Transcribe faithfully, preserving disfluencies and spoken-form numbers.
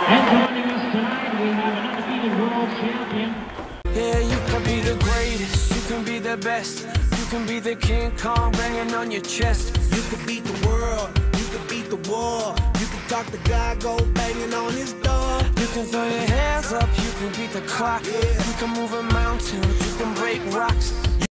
And joining us tonight, we have an undefeated world champion. Yeah, you can be the greatest, you can be the best. You can be the King Kong banging on your chest. You can beat the world, you can beat the war. You can talk the guy, go banging on his door. You can throw your hands up, you can beat the clock. Yeah. You can move a mountain, you can break rocks.